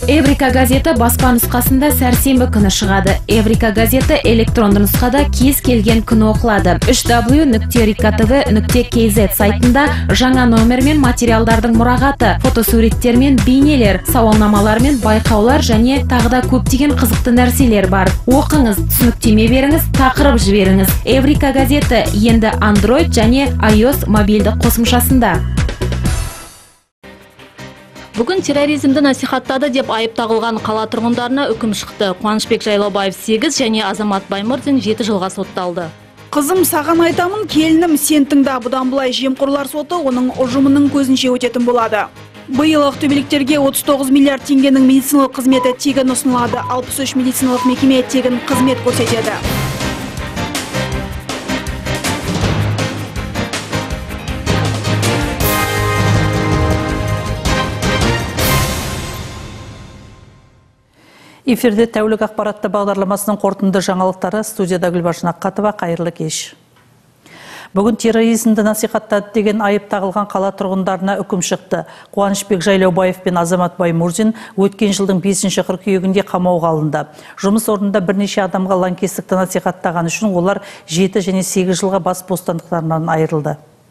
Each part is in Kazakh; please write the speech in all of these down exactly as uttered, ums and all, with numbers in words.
Эврика газеті баспа нұсқасында сәрсенбі күні шығады. Эврика газеті электронды нұсқада кез келген күні оқылады. үш дабл ю нүкте рика тэ вэ нүкте кей зет сайтында жаңа номер мен материалдардың мұрағаты, фотосуреттер мен бейнелер, сауалнамалар мен байқаулар және тағы да көптеген қызықты нәрселер бар. Оқыңыз, түсініктеме беріңіз, тақырып жіберіңіз. Эврика газеті енді Android және iOS мобильді қосымшасында. Бүгін терроризмді насихаттады деп айып тағылған қала тұрғындарына үкім шықты. Қуанышбек Жайлаубаев сегіз және Азамат Баймұрзин жеті жылға сотталды. Қызым, саған айтамын, келінім, сен тыңда. Бұдан бұлай жемқорлар соты оның ұжымының көзінше өтетін болады. Биыл ақтөбеліктерге отыз тоғыз миллиард теңгенің медициналық қызметі тегін ұсынылады. алпыс үш медициналық мекеме тегін қызмет көрсетеді. Эфирде тәулік ақпаратты бағдарламасының қорытынды жаңалықтары. Студияда Гүлбаршын Аққатова, қайырлы кеш. Бүгін терроризмді насихаттады деген айып тағылған қала тұрғындарына үкім шықты. Қуанышбек Жайлаубаев пен Азамат Баймұрзин өткен жылдың бесінші қыркүйегінде қамауға алынды. Жұмыс орнында бірнеше адамға лаңкестікті насихаттаған үшін олар жеті және сегіз жылға бас бостандықтарынан айырылды.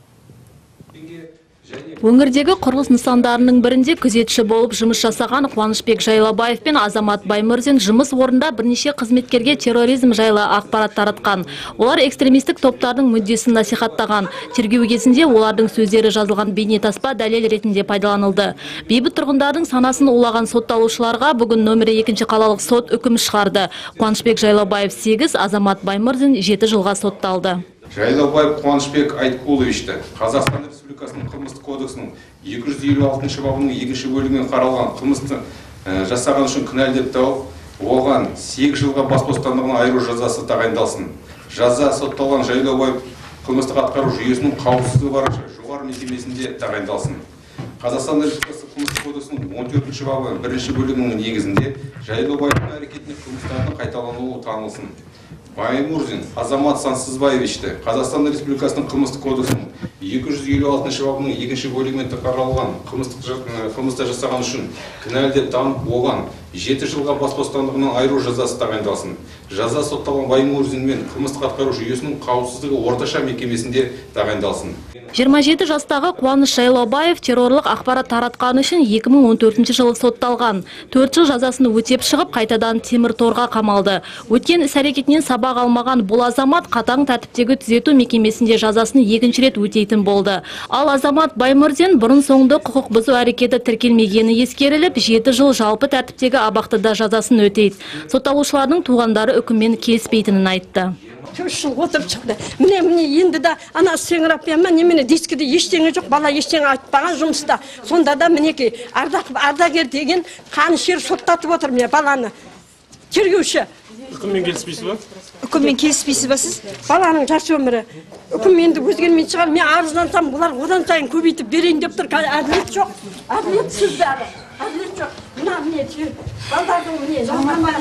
Өңірдегі құрылыс нысандарының бірінде күзетші болып жұмыс жасаған Қуанышбек Жайлаубаев пен Азамат Баймұрзин жұмыс орнында бірнеше қызметкерге терроризм жайлы ақпарат таратқан. Олар экстремистік топтардың мүддесін насихаттаған. Тергеу кезінде олардың сөздері жазылған бейнетаспа дәлел ретінде пайдаланылды. Бейбіт тұрғындардың санасын улаған сотталушыларға бүгін нөмірі екінші қалалық сот үкім шығарды. Қуанышбек Жайлаубаев сегіз, Азамат Баймұрзин жеті жылға сотталды. Жайлаубаев Қуанышбек Айтқұловичті Қазақстан Республикасының қылмыстық кодексінің екі жүз елу алтыншы бабының екінші бөлігімен қаралған қылмысты жасаған үшін кінәлі деп тауып, оған сегіз жылға бас бостандығынан айыру жазасы тағайындалсын. Жаза сотталған Жайлаубаев қылмыстық атқару жүйесінің қауіпсіздігі барынша жоғары мекемесінде тағайындалсын. Қазақстан Республикасы қылмыстық кодексінің он төртінші бабы бірінші бөлігінің негізінде Жайлаубаевтың әрекетіне қылмыстардың қайталануы танылсын. Баймұрзин Азамат Сансызбаевичті Қазақстан Республикасының қылмыстық кодексінің екі жүз елу алтыншы бабының екінші бөлігімен қаралған қылмысты жасаған үшін кінәлі деп танып, оған жеті жылға бас бостандығынан айыру жазасы тағайындалсын. Жаза сотталған Баймұрзин мен қылмыстық атқару жүйесінің қауіпсіздігі орташа мекемесінде тағайындалсын. жиырма жеті жастағы Қуаныш Жайлаубаев террорлық ақпарат таратқаны үшін екі мың он төртінші жылы сотталған. төрт жыл жазасын өтеп шығып, қайтадан темір торға қамалды. Өткен іс әрекетінен сабақ алмаған бұл азамат қатаң тәртіптегі түзету мекемесінде жазасын екінші рет өтейтін болды. Ал Азамат Баймұрзин бұрын соңды құқық бұзу әрекеті тіркелмегені ескеріліп, жеті жыл жалпы тәртіптегі абақтыда жазасын өтейді. Сотталушылардың туғандары үкіммен келіспейтінін айтты. үш жыл отырып шықты. Міне, міне, енді да ана сеңірапияма немені дискіде ештеңе жоқ, бала ештеңе айтпаған жұмыста. Сонда да мінеке, ардагер деген қанішер соттатып отыр міне баланы. Тергеуші. Үкіммен келіспейсіз ба? Үкіммен келіспейсіз ба сіз? Баланың жас өмірі. Үкім енді өзгермей шығар. Мен арыздансам, бұлар одан сайын көбейтіп берейін деп тұр. Әділет жоқ. Әділет сіз бәрі. Әділет жоқ. Мына міне, балдардың міне, жалғанма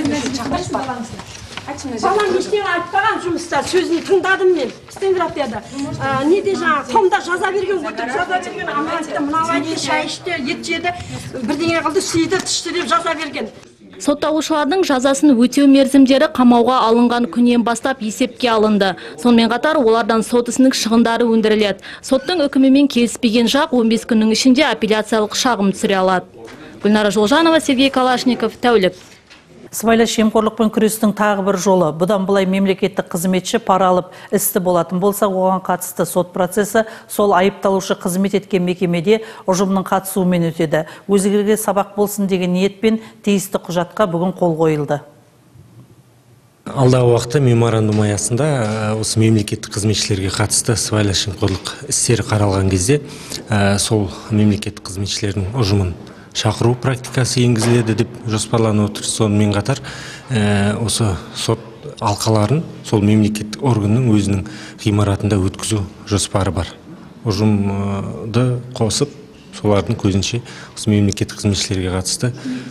десейіп. Балам ештеңе айтпаған жұмыста, сөзін тыңдадым мен, стенографияда. Неде жаңа, комда жаза берген өтіп, жаза берген, ана айтты, мынау айтты, шай ішті, ет жеді, бірдеңе қылды, сүйді, тішті деп жаза берген. Сотталушылардың жазасын өтеу мерзімдері қамауға алынған күннен бастап есепке алынды. Сонымен қатар олардан сот ісінің шығындары өндіріледі. Соттың үкімімен келіспеген жақ он бес күннің ішінде апелляциялық шағым түсіре алады. Гүлнара Жолжанова, Сергей Калашников, тәулік. Сыбайлас жемқорлықпен күрестің тағы бір жолы. Бұдан былай мемлекеттік қызметші пара алып істі болатын болса, оған қатысты сот процесі сол айыпталушы қызмет еткен мекемеде ұжымның қатысуымен өтеді. Өзгерге сабақ болсын деген ниетпен тиісті құжатқа бүгін қол қойылды. Алдағы уақытта меморандум аясында осы мемлекеттік қызметшілерге қатысты сыбайлас жемқорлық істері қаралған кезде сол мемлекеттік қызметшілердің ұжымын шақыру практикасы енгізіледі деп жоспарланып отыр. Сонымен қатар осы сот алқаларын сол мемлекеттік органның өзінің ғимаратында өткізу жоспары бар. Ұжымды қосып, солардың көзінше осы мемлекеттік қызметшілерге қатысты.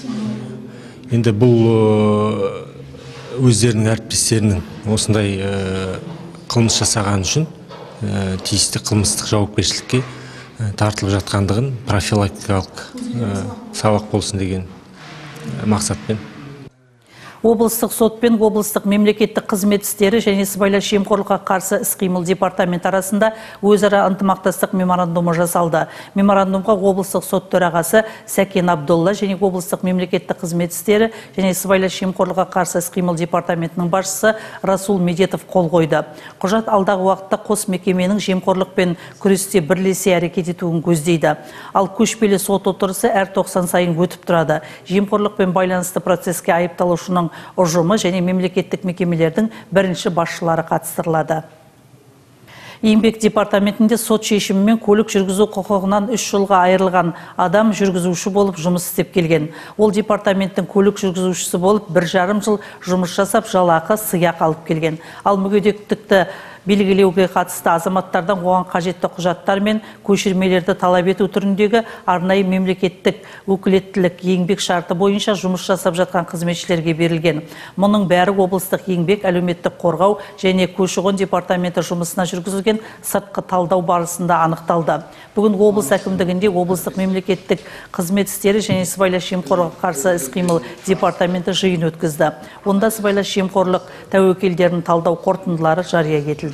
Енді бұл өздерінің әріптестерінің осындай қылмыс жасаған үшін тиісті қылмыстық жауапкершілікке тартылып жатқандығын профилактикалық сабақ болсын деген мақсатпен. Облыстық сот пен облыстық мемлекеттік қызмет істері және сыбайлас жемқорлыққа қарсы іс-қимыл департамент арасында өзара ынтымақтастық меморандумы жасалды. Меморандумға облыстық сот төрағасы Сәкен Абдолла және облыстық мемлекеттік қызмет істері және сыбайлас жемқорлыққа қарсы іс-қимыл департаментінің басшысы Расул Медетов қол қойды. Құжат алдағы уақытта қос мекеменің жемқорлықпен күресте бірлесе әрекет етуін көздейді. Ал көшпелі сот отырысы әр тоқсан сайын өтіп тұрады. Жемқорлықпен байланысты процеске айыпталушының ұжымы және мемлекеттік мекемелердің бірінші басшылары қатыстырылады. Еңбек департаментінде сот шешімімен көлік жүргізу құқығынан үш жылға айырылған адам жүргізуші болып жұмыс істеп келген. Ол департаменттің көлік жүргізушісі болып бір жарым жыл жұмыс жасап, жалақы, сыйақы алып келген. Ал мүгедектікті белгілеуге қатысты азаматтардан оған қажетті құжаттар мен көшірмелерді талап ету түріндегі арнайы мемлекеттік өкілеттілік еңбек шарты бойынша жұмыс жасап жатқан қызметшілерге берілген. Мұның бәрі облыстық еңбек, әлеуметтік қорғау және көші-қон департаменті жұмысына жүргізілген сыртқы талдау барысында анықталды. Бүгін облыс әкімдігінде облыстық мемлекеттік қызмет істері және сыбайлас жемқорлыққа қарсы іс-қимыл департаменті жиын өткізді. Онда сыбайлас жемқорлық тәуекелдерін талдау қорытындылары жария етілді.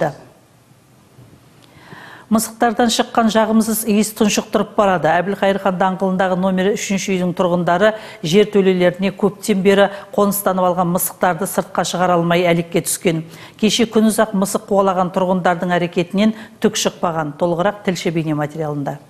Мысықтардан шыққан жағымсыз иіс тұншықтырып барады. Әбілқайыр хан даңғылындағы номері үшінші үйдің тұрғындары жер төлелеріне көптен бері қоныстанып алған мысықтарды сыртқа шығара алмай әлекке түскен. Кеше күнұзақ мысық қуалаған тұрғындардың әрекетінен түк шықпаған. Толығырақ тілші бейне материалында.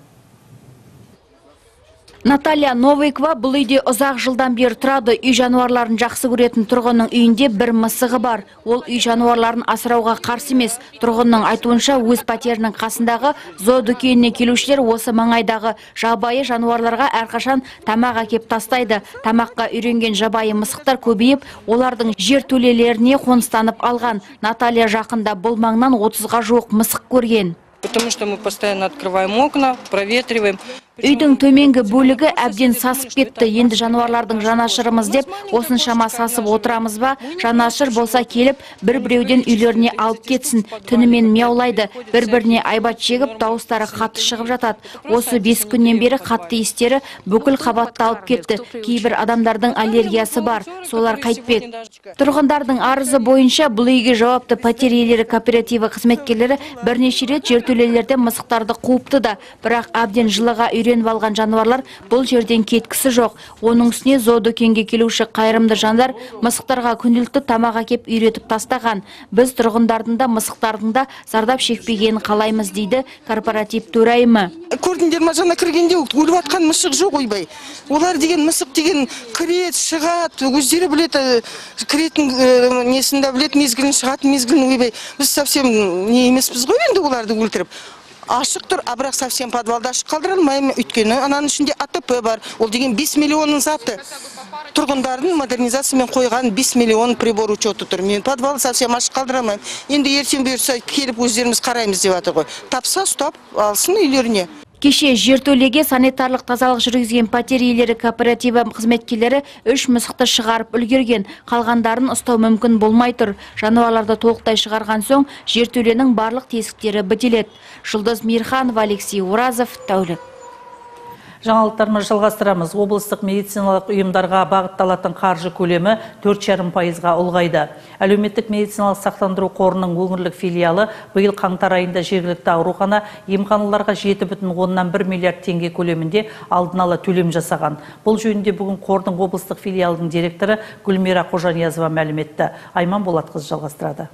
Наталья Новикова бұл үйде ұзақ жылдан бері тұрады. Үй жануарларын жақсы көретін тұрғынның үйінде бір мысығы бар. Ол үй жануарларын асырауға қарсы емес. Тұрғынның айтуынша өз пәтерінің қасындағы зоодүкеніне келушілер осы маңайдағы жабайы жануарларға әрқашан тамақ әкеп тастайды. Тамаққа үйренген жабайы мысықтар көбейіп, олардың жер төлелеріне қоныстанып алған. Наталья жақында бұл маңнан отызға жуық мысық көрген. Потому что мы постоянно открываем окна, проветриваем. Үйдің төменгі бөлігі әбден сасып кетті. Енді жануарлардың жанашырымыз деп осыншама сасып отырамыз ба? Жанашыр болса келіп, бір-біреуден үйлеріне алып кетсін. Түнімен мяулайды, бір-біріне айбат шегіп, дауыстары қатты шығып жатады. Осы бес күннен бері қатты иістері бүкіл қабатты алып кетті. Кейбір адамдардың аллергиясы бар, солар қайтпек. Тұрғындардың арызы бойынша бұл үйге жауапты пәтер иелері кооперативі қызметкерлері бірнеше рет жертөлелерде мысықтарды қуыпты да, бірақ әбден жылыға үйреніп алған жануарлар бұл жерден кеткісі жоқ. Оның үстіне зоодүкенге келуші қайырымды жандар мысықтарға күнделікті тамақ әкеп үйретіп тастаған. Біз тұрғындардың да мысықтардың да зардап шекпегенін қалаймыз, дейді корпоратив төрайымы. Көрдіңдер ма, жаңа кіргенде өліп жатқан мысық жоқ ойбай. Олар деген мысық деген кірет, шығады, өздері біледі, кіретін несінде біледі, мезгілін шығатын мезгілін ойбай. Біз совсем не емеспіз ғой енді оларды өлтіріп. Ашық тұр, а бірақ совсем подвалда ашық қалдыра алмаймын. Өйткені ананың ішінде А Т П бар. Ол деген бес миллионның заты. Тұрғындардың модернизациямен қойған бес миллион прибор учеты тұр. Мен подвалы совсем ашық қалдыра алмаймын. Енді ертең бұйырса келіп өздеріміз қараймыз деп жатыр ғой. Тапса ұстап алсын үйлеріне. Кеше жертөлеге санитарлық тазалық жүргізген пәтер иелері кооперативі қызметкерлері үш мысықты шығарып үлгерген. Қалғандарын ұстау мүмкін болмай тұр. Жануарларды толықтай шығарған соң жертөленің барлық тесіктері бітеледі. Жұлдыз Мирханова, Алексей Уразов, тәулік. Жаңалықтарымыз жалғастырамыз. Облыстық медициналық ұйымдарға бағытталатын қаржы көлемі төрт жарым пайызға ұлғайды. Әлеуметтік медициналық сақтандыру қорының өңірлік филиалы биыл қаңтар айында жергілікті аурухана емханаларға жеті бүтін оннан бір миллиард теңге көлемінде алдын ала төлем жасаған. Бұл жөнінде бүгін қордың облыстық филиалының директоры Гүлмира Қожаниязова мәлім етті. Айман Болатқызы жалғастырады.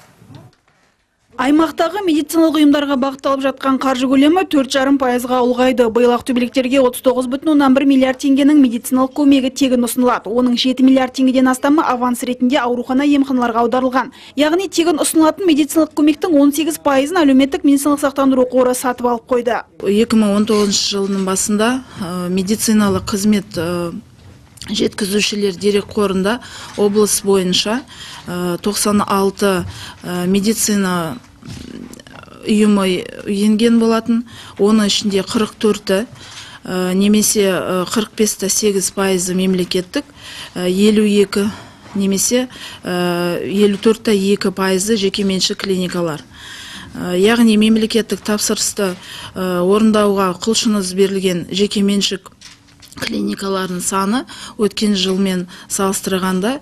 Аймақтағы медициналық ұйымдарға бағытталып жатқан қаржы көлемі төрт жарым пайызға ұлғайды. Биыл ақтөбеліктерге отыз тоғыз бүтін оннан бір миллиард теңгенің медициналық көмегі тегін ұсынылады. Оның жеті миллиард теңгеден астамы аванс ретінде аурухана емханаларға аударылған. Яғни тегін ұсынылатын медициналық көмектің он сегіз пайызын әлеуметтік медициналық сақтандыру қоры сатып алып қойды. екі мың он тоғызыншы жылының басында медициналық қызмет жеткізушілер дерек қорында облыс бойынша тоқсан алты медицина ұйымы енген болатын. Оның ішінде қырық төрті немесе қырық бес те сегіз пайызы мемлекеттік, елу екі немесе елу төрт те екі пайызы жекеменшік клиникалар. Яғни мемлекеттік тапсырысты орындауға құлшыныс берілген жекеменшік клиникалардың саны өткен жылмен салыстырғанда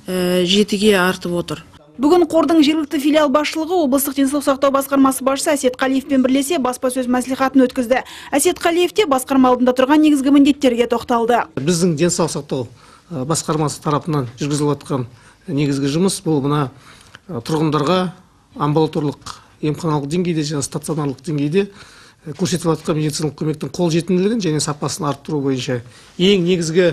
жетіге артып отыр. Бүгін қордың жергілікті филиал басшылығы облыстық денсаулық сақтау басқармасы басшысы Әсет Қалиевпен бірлесе баспасөз мәслихатын өткізді. Әсет Қалиев те басқарма алдында тұрған негізгі міндеттерге тоқталды. Біздің денсаулық сақтау басқармасы тарапынан жүргізіліп жатқан негізгі жұмыс бұл мына тұрғындарға амбулаторлық емханалық деңгейде және стационарлық деңгейде көрсетіп жатқан медициналық көмектің қолжетімділігін және сапасын арттыру бойынша ең негізгі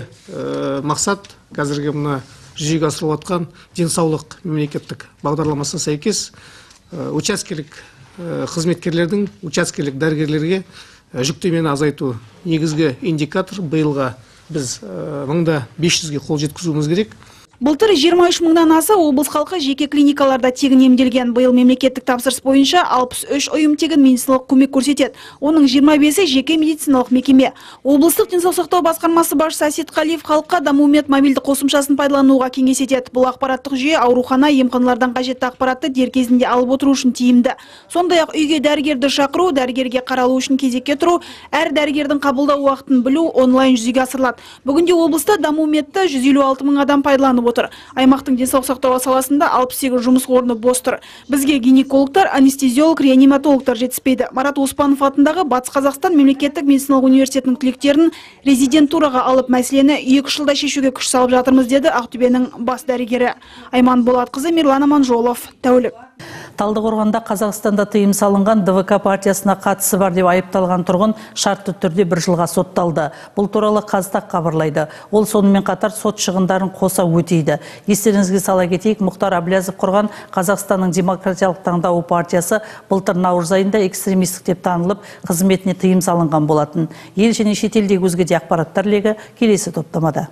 мақсат қазіргі мына жүзеге асырылып жатқан денсаулық мемлекеттік бағдарламасына сәйкес учаскелік қызметкерлердің учаскелік дәрігерлерге жүктемені азайту. Негізгі индикатор биылға біз мыңда бес жүзге қол жеткізуіміз керек. Былтыр жиырма үш мыңнан аса облыс халқы жеке клиникаларда тегін емделген. Биыл мемлекеттік тапсырыс бойынша алпыс үш ұйым тегін медициналық көмек көрсетеді. Оның жиырма бесі жеке медициналық мекеме. Облыстық денсаулық сақтау басқармасы басшысы Әсет Қалиев халыққа Дамумед мобильді қосымшасын пайдалануға кеңес етеді. Бұл ақпараттық жүйе аурухана емханалардан қажетті ақпаратты дер кезінде алып отыру үшін тиімді. Сондай-ақ үйге дәрігерді шақыру, дәрігерге қаралу үшін кезекке тұру, әр дәрігердің қабылдау уақытын білу онлайн жүзеге асырылады. Бүгінде облыста Дамумедті жүз елу алты мың адам пайдаланып отыр. Аймақтың денсаулық сақтау саласында алпыс сегіз жұмыс орны бос тұр. Бізге гинекологтар, анестезиолог, реаниматологтар жетіспейді. Марат Оспанов атындағы Батыс Қазақстан мемлекеттік медициналық университетінің түлектерін резидентураға алып мәселені екі жылда шешуге күш салып жатырмыз, деді Ақтөбенің бас дәрігері. Айман Болатқызы, Мирлан Аманжолов, тәулік. Талдықорғанда Қазақстанда тыйым салынған Д В К партиясына қатысы бар деп айыпталған тұрғын шартты түрде бір жылға сотталды. Бұл туралы Қазтақ хабарлайды. Ол сонымен қатар сот шығындарын қоса өтейді. Естеріңізге сала кетейік, Мұхтар Әблязов құрған Қазақстанның демократиялық таңдауы партиясы былтыр наурыз айында экстремистік деп танылып, қызметіне тыйым салынған болатын. Ел және шетелдегі өзге де ақпараттар легі келесі топтамада.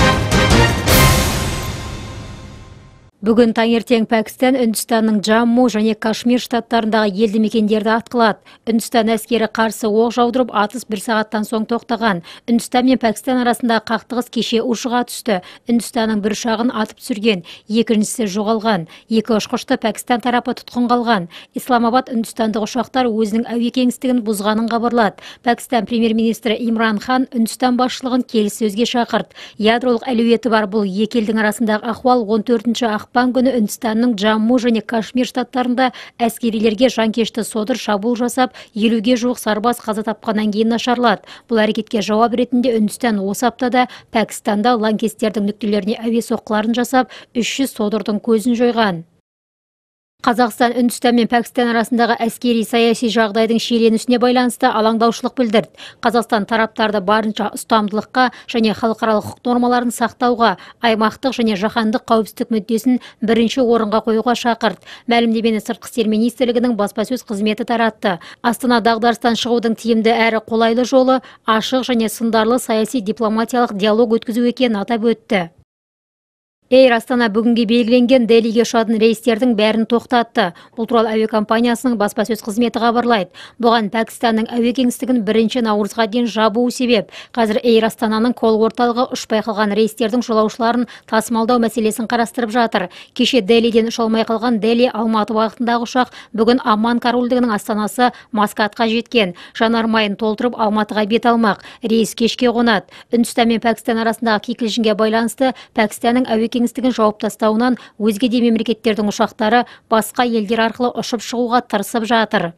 Бүгін таңертең Пәкістан Үндістанның Джамму және Кашмир штаттарындағы елді мекендерді атқылады. Үндістан әскері қарсы оқ жаудырып, атыс бір сағаттан соң тоқтаған. Үндістан мен Пәкістан арасында қақтығыс кеше ушыға түсті. Үндістанның бір ұшағын атып түсірген, екіншісі жоғалған. Екі ұшқышты Пәкістан тарапы тұтқынға алған. Исламабад үндістандық ұшақтар өзінің әуе кеңістігін бұзғанын хабарлады. Пәкістан премьер-министрі Имран Хан Үндістан басшылығын келіссөзге шақырды. Ядролық әлеуеті бар бұл екі елдің арасындағы ахуал он төртінші ақпан күні Үндістанның Джамму және Кашмир штаттарында әскерилерге жанкешті содыр шабуыл жасап, елуге жуық сарбаз қаза тапқаннан кейін нашарлады. Бұл әрекетке жауап ретінде Үндістан осы аптада Пәкістанда лаңкестердің нүктелеріне әуе соққыларын жасап, үш жүз содырдың көзін жойған. Қазақстан Үндістан мен Пәкістан арасындағы әскери саяси жағдайдың шиеленісіне байланысты алаңдаушылық білдірді. Қазақстан тараптарды барынша ұстамдылыққа және халықаралық құқық нормаларын сақтауға, аймақтық және жаһандық қауіпсіздік мүддесін бірінші орынға қоюға шақырды. Мәлімдемені Сыртқы істер министрлігінің баспасөз қызметі таратты. Астана дағдарыстан шығудың тиімді әрі қолайлы жолы ашық және сындарлы саяси дипломатиялық диалог өткізу екенін атап өтті. Эйр Астана бүгінге белгіленген Делиге ұшатын рейстердің бәрін тоқтатты. Бұл туралы әуе компаниясының баспасөз қызметі хабарлайды. Бұған Пәкістанның әуе кеңістігін бірінші наурызға дейін жабуы себеп. Қазір Эйр Астананың кол орталығы ұшпай қалған рейстердің жолаушыларын тасымалдау мәселесін қарастырып жатыр. Кеше Делиден ұша алмай қалған Дели Алматы бағытындағы ұшақ бүгін Амман корольдігінің астанасы Маскатқа жеткен. Жанармайын толтырып Алматыға бет алмақ. Рейс кешке қонады. Үндістан мен Пәкістан арасындағы кикілжіңге байланысты Пәкістанның әуе кеңістігін жауып тастауынан өзге де мемлекеттердің ұшақтары басқа елдер арқылы ұшып шығуға тырысып жатыр.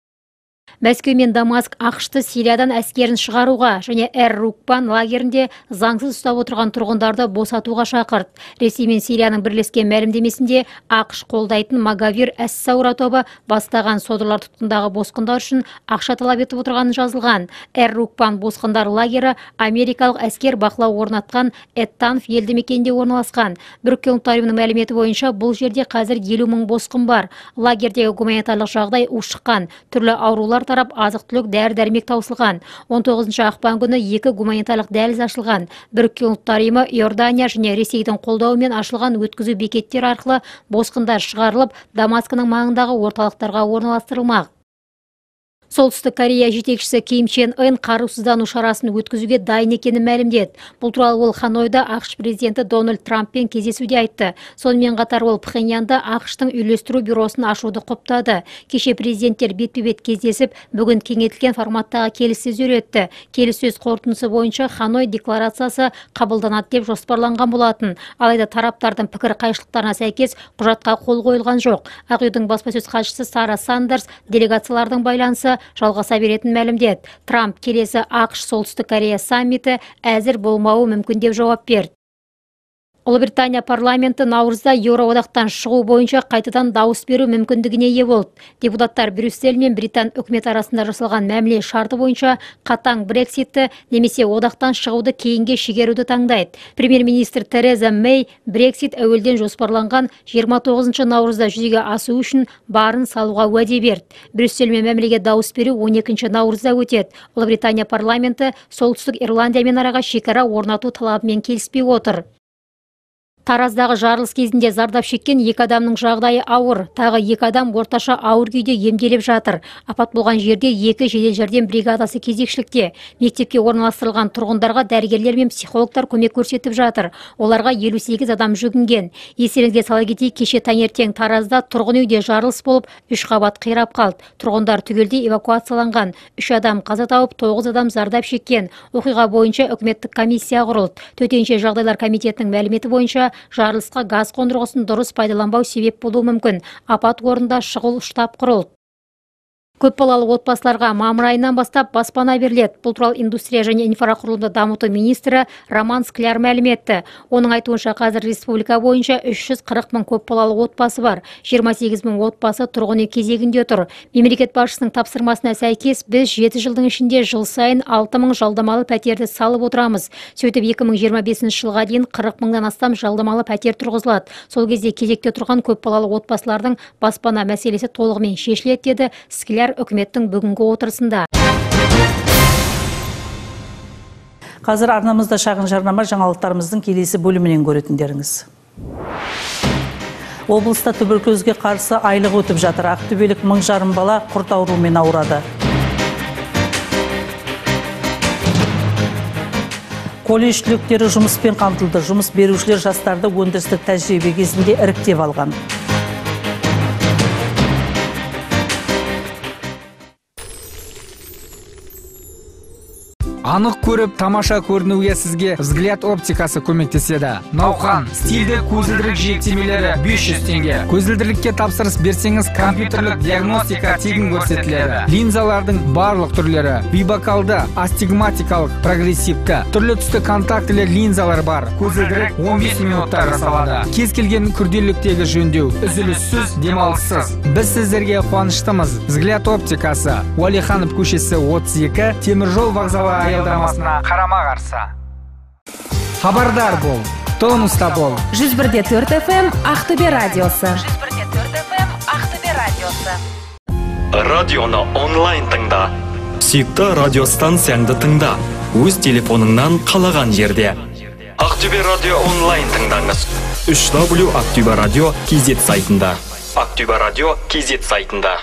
Мәскеу мен Дамаск ақшты Сириядан әскерін шығаруға және Эр-Рукбан лагерінде заңсыз ұстап отырған тұрғындарды босатуға шақырды. Ресей мен Сирияның бірлескен мәлімдемесінде ақш қолдайтын Магавир әс-Саура тобы бастаған содырлар тұтқындағы босқындар үшін ақша талап етіп отырғаны жазылған. Эр-Рукбан босқындар лагері америкалық әскер бақылау орнатқан Эттанф елді мекенінде орналасқан. Біріккен ұлттар ұйымының мәліметі бойынша бұл жерде қазір елу мың босқын бар. Лагердегі гуманитарлық жағдай ушыққан. Түрлі аурулар тарап азық-түлік дәрі-дәрмек таусылған. он тоғызыншы ақпан күні екі гуманитарлық дәліз ашылған. Біріккен ұлттар ұйымы Иордания және Ресейдің қолдауымен ашылған өткізу бекеттер арқылы босқындар шығарылып, Дамаскының маңындағы орталықтарға орналастырылмақ. Солтүстік Корея жетекшісі Ким Чен Ын қарусыздану шарасын өткізуге дайын екенін мәлімдеді. Бұл туралы ол Ханойда ақш президенті Дональд Трамппен кездесуде айтты. Сонымен қатар ол Пхеньянда ақштың үйлестіру бюросын ашуды құптады. Кеше президенттер бетпе-бет кездесіп, бүгін кеңейтілген форматтағы келіссөздер өтті. Келіссөз қорытындысы бойынша Ханой декларациясы қабылданады деп жоспарланған болатын. Алайда тараптардың пікір қайшылықтарына сәйкес құжатқа қол қойылған жоқ. Ақ үйдің баспасөз хатшысы Сара Сандерс делегациялардың байланысы жалғаса беретін мәлімдеді. Трамп келесі ақш Солтүстік Корея саммиті әзір болмауы мүмкін деп жауап берді. Ұлыбритания парламенті наурызда Еуроодақтан шығу бойынша қайтадан дауыс беру мүмкіндігіне ие болды. Депутаттар Брюссель мен Британ үкімет арасында жасалған мәміле шарты бойынша қатаң Брекситті немесе одақтан шығуды кейінге шегеруді таңдайды. Премьер-министр Тереза Мэй Брексит әуелден жоспарланған жиырма тоғызыншы наурызда жүзеге асу үшін барын салуға уәде берді. Брюссель мен мәмілеге дауыс беру он екінші наурызда өтеді. Ұлыбритания парламенті Солтүстік Ирландиямен араға шекара орнату талабымен келіспей отыр. Тараздағы жарылыс кезінде зардап шеккен екі адамның жағдайы ауыр. Тағы екі адам орташа ауыр күйде емделіп жатыр. Апат болған жерге екі жедел жәрдем бригадасы кезекшілікте. Мектепке орналастырылған тұрғындарға дәрігерлер мен психологтар көмек көрсетіп жатыр. Оларға елу сегіз адам жүгінген. Естеріңізге сала кетейік, кеше таңертең Таразда тұрғын үйде жарылыс болып, үш қабат қирап қалды. Тұрғындар түгелдей эвакуацияланған. үш адам қаза тауып, тоғыз адам зардап шеккен. Оқиға бойынша үкіметтік комиссия құрылды. Төтенше жағдайлар комитетінің мәліметі бойынша жарылысқа газ қондырғысын дұрыс пайдаланбау себеп болуы мүмкін. Апат орнында шұғыл штаб құрылды. Көпбалалы отбасыларға мамыр айынан бастап баспана беріледі. Бұл туралы индустрия және инфрақұрылымды дамыту министрі Роман Скляр мәлім етті. Оның айтуынша қазір республика бойынша үш жүз қырық мың көпбалалы отбасы бар. жиырма сегіз мың отбасы тұрғын үй кезегінде тұр. Мемлекет басшысының тапсырмасына сәйкес біз жеті жылдың ішінде жыл сайын алты мың жалдамалы пәтерді салып отырамыз. Сөйтіп екі мың жиырма бесінші жылға дейін қырық мыңнан астам жалдамалы пәтер тұрғызылады. Сол кезде кезекте тұрған көпбалалы отбасылардың баспана мәселесі толығымен шешіледі деді Скляр үкіметтің бүгінгі отырысында. Қазір арнамызда шағын жарнама, жаңалықтарымыздың келесі бөлімінен көретіндеріңіз. Облыста туберкулезге қарсы айлық өтіп жатыр. Ақтөбелік мың жарым бала құрт ауруымен ауырады. Колледж түлектері жұмыспен қамтылды. Жұмыс берушілер жастарды өндірістік тәжірибе кезінде іріктеп алған. Анық көріп, тамаша көрінуге сізге Взгляд оптикасы көмектеседі. Науқан, стильді көзілдірік жиектемелері бес жүз теңге. Көзілдірікке тапсырыс берсеңіз, компьютерлік диагностика тегін көрсетіледі. Линзалардың барлық түрлері, бибокалды, астигматикалық, прогрессивті, түрлі түсті контактілі линзалар бар. Көзілдірік он бес минутта жасалады. Кез келген күрделіліктегі жөндеу, үзіліссіз, демалыссыз. Біз сіздерге қуаныштымыз. Взгляд оптикасы, Уәлиханов көшесі отыз екі, темір жол вокзалы аялдамасына қарама қарсы. Хабардар бол, тонуста бол. жүз бір де төрт эф эм Ақтөбе радиосы. жүз бір де төрт эф эм Ақтөбе радиосы. Радионы онлайн тыңда. Сүйікті радиостанцияңды тыңда. Өз телефоныңнан қалаған жерде. Ақтөбе радио онлайн тыңдаңыз. үш дабл ю Ақтөбе радио кей зет сайтында. Ақтөбе радио кей зет сайтында.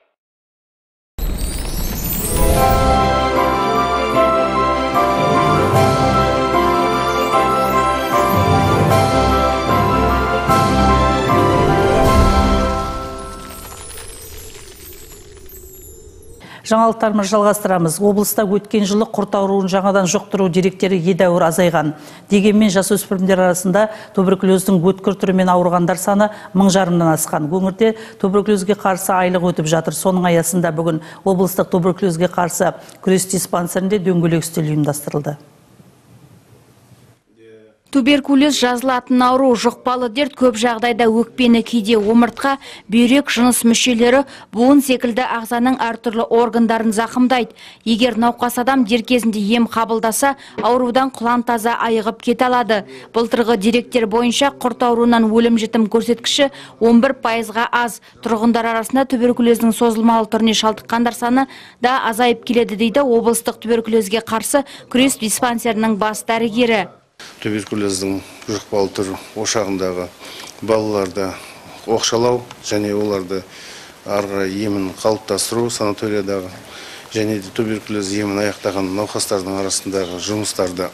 Жаңалықтарымыз жалғастырамыз. Облыста өткен жылы құрт ауруын жаңадан жұқтыру деректері едәуір азайған. Дегенмен жасөспірімдер арасында туберкулездің өткір түрімен ауырғандар саны мың жарымнан асқан. Өңірде туберкулезге қарсы айлық өтіп жатыр. Соның аясында бүгін облыстық туберкулезге қарсы күрес диспансерінде дөңгелек үстел ұйымдастырылды. Туберкулез жазылатын ауру, жұқпалы дерт көп жағдайда өкпені, кейде омыртқа, бүйрек, жыныс мүшелері, буын секілді ағзаның әртүрлі органдарын зақымдайды. Егер науқас адам дер кезінде ем қабылдаса, аурудан құлан таза айығып кете алады. Былтырғы деректер бойынша құрт ауруынан өлім жітім көрсеткіші он бір пайызға аз. Тұрғындар арасында туберкулездің созылмалы түріне шалдыққандар саны да азайып келеді дейді облыстық туберкулезге қарсы күрес диспансерінің бас дәрігері. Туберкулездің жұқпалы түрі ошағындағы балаларды оқшалау және оларды ары емін қалыптастыру санаториядағы және де туберкулез емін аяқтаған науқастардың арасындағы жұмыстарды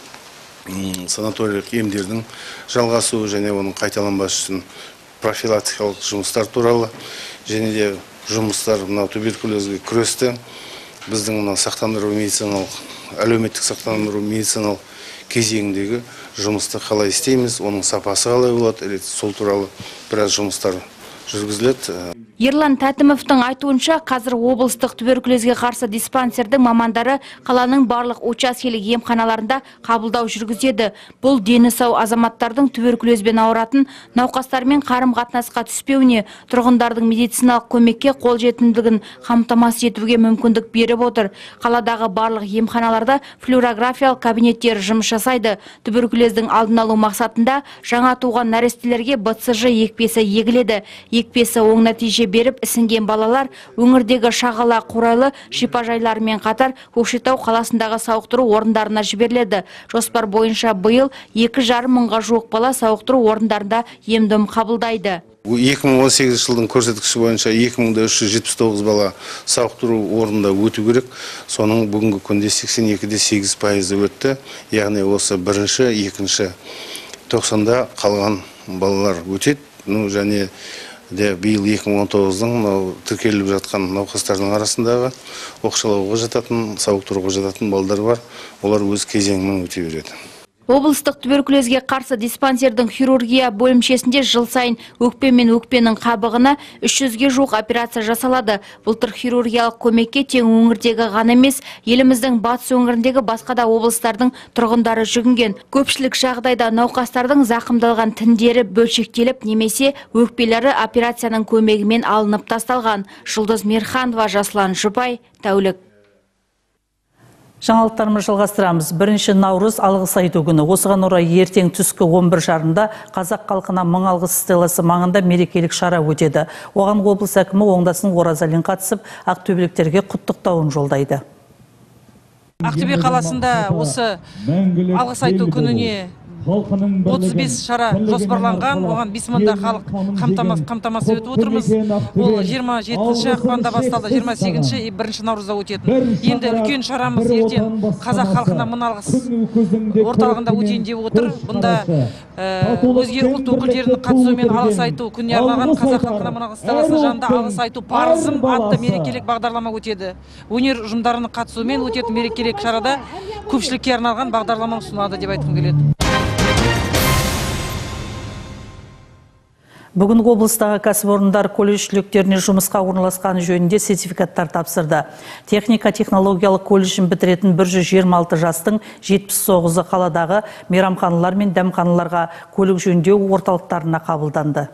санаториялық емдердің жалғасуы және оның қайталанбас үшін профилактикалық жұмыстар туралы және де жұмыстар мынау туберкулезге күресті біздің мына сақтандыру медициналық әлеуметтік сақтандыру медициналық кезеңіндегі жұмысты қалай істейміз, оның сапасы қалай болады, сол туралы біраз жұмыстар жүргізіледі. Ерлан Тәтімовтың айтуынша, қазір облыстық туберкулезге қарсы диспансердің мамандары қаланың барлық учаскелік емханаларында қабылдау жүргізеді. Бұл дені сау азаматтардың туберкулезбен ауыратын науқастармен қарым-қатынасқа түспеуіне, тұрғындардың медициналық көмекке қолжетімділігін қамтамасыз етуге мүмкіндік беріп отыр. Қаладағы барлық емханаларда флюорографиялық кабинеттер жұмыс жасайды. Туберкулездің алдын алу мақсатында жаңа туған нәрестелерге бэ цэ жэ екпесі егіледі. Екпесі оң нәтиже беріп ісінген балалар өңірдегі шағала қурайлы шипажайларымен қатар Көкшетау қаласындағы сауықтыру орындарына жіберіледі. Жоспар бойынша биыл екі жарым мыңға жуық бала сауықтыру орындарында ем-дом қабылдайды. екі мың он сегізінші жылдың көрсеткіші бойынша екі мың үш жүз жетпіс тоғыз бала сауықтыру орнында өту керек. Соның бүгінгі күнде сексен екі де сегіз пайызы өтті. Яғни осы бірінші, екінші тоқсанда қалған балалар өтеді. Ну, және де биыл екі мың он тоғыздың тіркеліп жатқан науқастардың арасындағы оқшаулауға жататын, сауықтыруға жататын балдар бар. Олар өз кезеңімен өте береді. Облыстық туберкулезге қарсы диспансердің хирургия бөлімшесінде жыл сайын өкпе мен өкпенің қабығына үш жүзге жуық операция жасалады. Былтыр хирургиялық көмекке тең өңірдегі ғана емес, еліміздің батыс өңіріндегі басқа да облыстардың тұрғындары жүгінген. Көпшілік жағдайда науқастардың зақымдалған тіндері бөлшектеліп немесе өкпелері операцияның көмегімен алынып тасталған. Жұлдыз Мерханова, Жаслан Жұпай, тәулік. Жаңалықтарымыз жалғастырамыз. Бірінші наурыз алғыс айту күні. Осыған орай ертең түскі он бір жарымда қазақ халқына мың алғыс стелласы маңында мерекелік шара өтеді. Оған облыс әкімі Оңдасын Оразалин қатысып, ақтөбеліктерге құттықтауын жолдайды. Ақтөбе қаласында осы алғыс айту күніне отыз бес шара жоспарланған, оған бес мыңда халық қамтамасыз етіп отырмыз. Ол жиырма жетінші ақпанда басталды, жиырма сегізінші бірінші наурызда өтетін. Енді үлкен шарамыз ертең қазақ халқына мың алғыс орталығында өтейін деп отыр. Бұнда өзге ұлт өкілдерінің қатысуымен алғыс айту күніне арналған қазақ халқына мың алғыс стелласының жанында алғыс айту парызым атты мерекелік бағдарлама өтеді. Өнер ұжымдарының қатысуымен өтетін мерекелік шарада көпшілікке арналған бағдарлама ұсынылады деп айтқым келеді. Бүгін облыстағы кәсіпорындар колледж түлектеріне жұмысқа орналасқаны жөнінде сертификаттар тапсырды. Техника технологиялық колледжін бітіретін бір жүз жиырма алты жастың жетпіс тоғызы қаладағы мейрамханалар мен дәмханаларға көлік жөндеу орталықтарына қабылданды.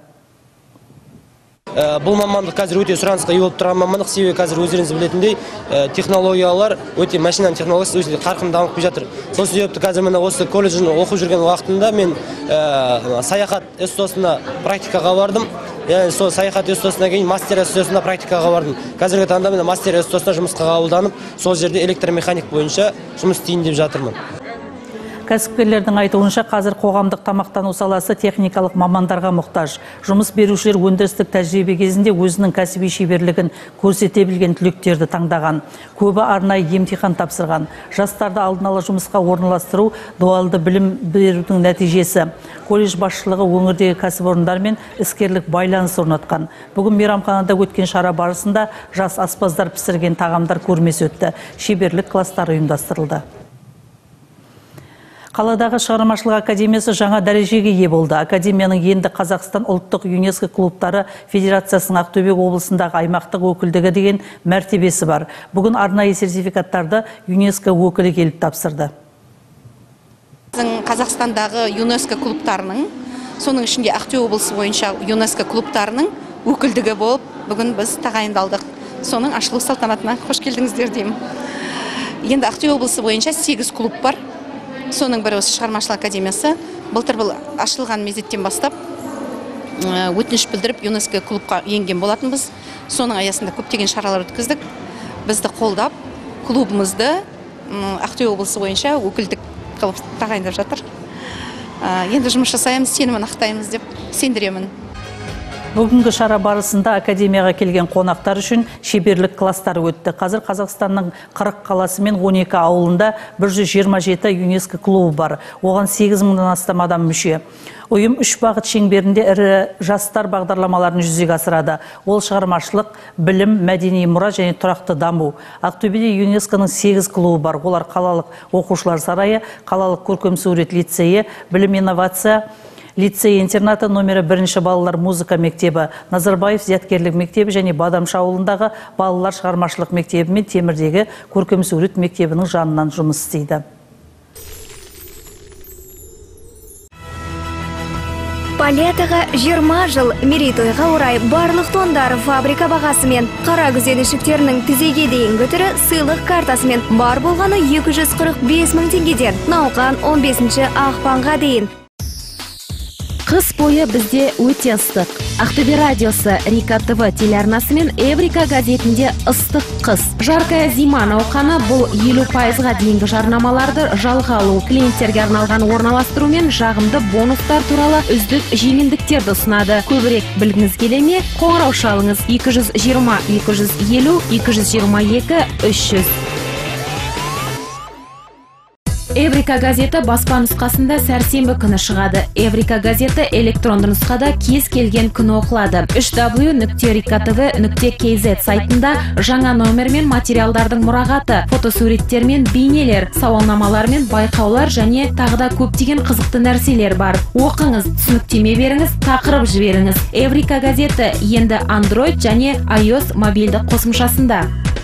Бұл мамандық қазір өте сұранысқа ие болып тұрған мамандық, себебі қазір өздеріңіз білетіндей технологиялар өте машинаның технологиясы өте қарқынды дамып келе жатыр. Сол себепті қазір мына осы колледжін оқып жүрген уақытында мен саяхат эстосына практикаға бардым. Яғни сол саяхат эстосына кейін мастер эстосына практикаға бардым. Қазіргі таңда мен мастер эстосына жұмысқа қабылданып, сол жерде электромеханик бойынша жұмыс істейін деп жатырмын. Кәсіпкерлердің айтуынша қазір қоғамдық тамақтану саласы техникалық мамандарға мұқтаж. Жұмыс берушілер өндірістік тәжірибе кезінде өзінің кәсіби шеберлігін көрсете білген түлектерді таңдаған. Көбі арнайы емтихан тапсырған. Жастарды алдын ала жұмысқа орналастыру дуалды білім берудің нәтижесі. Колледж басшылығы өңірдегі кәсіпорындармен іскерлік байланыс орнатқан. Бүгін мейрамханада өткен шара барысында жас аспаздар пісірген тағамдар көрмесі өтті. Шеберлік кластары ұйымдастырылды. Қаладағы шығармашылық академиясы жаңа дәрежеге ие болды. Академияның енді Қазақстан ұлттық ЮНЕСКО клубтары Федерациясының Ақтөбе облысындағы аймақтық өкілдігі деген мәртебесі бар. Бүгін арнайы сертификаттарды ЮНЕСКО өкілі келіп тапсырды. Қазақстандағы ЮНЕСКО клубтарының, соның ішінде Ақтөбе облысы бойынша ЮНЕСКО клубтарының өкілдігі болып, бүгін біз тағайындалдық. Соның ашылу салтанатына қош келдіңіздер деймін. Енді Ақтөбе облысы бойынша сегіз клуб бар. Соның бірі осы шығармашылық академиясы. Былтыр бұл ашылған мезеттен бастап өтініш білдіріп ЮНЕСКО клубқа енген болатынбыз. Соның аясында көптеген шаралар өткіздік. Бізді қолдап, клубымызды Ақтөбе облысы бойынша өкілдік қылып тағайындап жатыр. Енді жұмыс жасаймыз, сенімін ақтаймыз деп сендіремін. Бүгінгі шара барысында академияға келген қонақтар үшін шеберлік класстары өтті. Қазір Қазақстанның қырық қаласы мен он екі ауылында бір жүз жиырма жеті ЮНЕСКО клубы бар. Оған сегіз мыңнан астам адам мүше. Ұйым үш бағыт шеңберінде ірі жастар бағдарламаларын жүзеге асырады. Ол шығармашылық, білім, мәдени мұра және тұрақты даму. Ақтөбеде ЮНЕСКОның сегіз клубы бар. Олар қалалық оқушылар сарайы, қалалық көркемсурет лицейі, білім инновация лицей-интернаты номері бірінші балалар музыка мектебі, Назарбаев зияткерлік мектебі және Бадамша ауылындағы балалар шығармашылық мектебі мен Темірдегі көркемсурет мектебінің жанынан жұмыс істейді. Палетаға жиырма жыл мерейтойға орай барлық тондар фабрика бағасымен, қара күзен ішіктерінің тізеге дейінгі түрі сыйлық картасымен бар болғаны екі жүз қырық бес мың теңгеден, науқан он бесінші ақпанға дейін. Қыс бойы бізде өте ыстық. Ақтөбе радиосы, Рика ТВ телеарнасы мен Эврика газетінде ыстық қыс. Жаркая зима науқаны бұл елу пайызға дейінгі жарнамаларды жалға алу, клиенттерге арналған орналастыру мен жағымды бонустар туралы үздік жеңілдіктерді ұсынады. Көбірек білгіңіз келе ме? Қоңырау шалыңыз екі жүз жиырма екі жүз елу екі жүз жиырма екі үш жүз. Эврика газеті баспа нұсқасында сәрсенбі күні шығады. Эврика газеті электронды нұсқада кез келген күні оқылады. үш дабл ю нүкте рика тв нүкте кей зет сайтында жаңа номер мен материалдардың мұрағаты, фотосуреттер мен бейнелер, сауалнамалар мен байқаулар және тағы да көптеген қызықты нәрселер бар. Оқыңыз, түсініктеме беріңіз, тақырып жіберіңіз. Эврика газеті енді Android және iOS мобильді қосымшасында.